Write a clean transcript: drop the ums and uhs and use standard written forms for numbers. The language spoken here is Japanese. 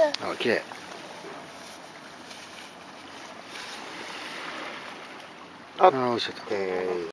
あ、綺麗。あ、美味しかった。